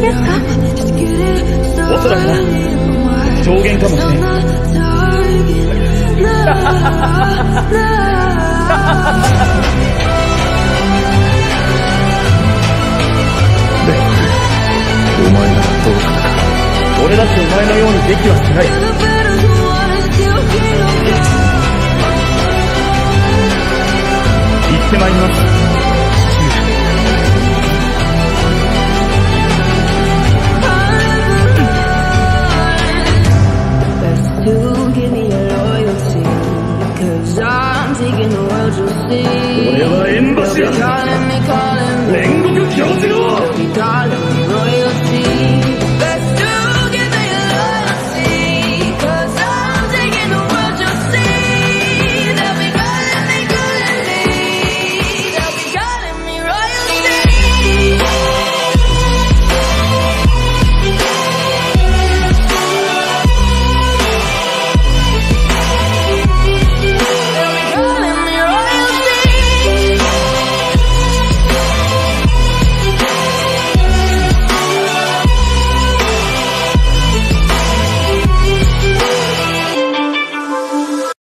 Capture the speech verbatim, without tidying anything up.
ですか？ おそらくな、上限かもしれん。 レンゴク、お前ならどう戦う？ 俺だってお前のようにできはしない。行ってまいります。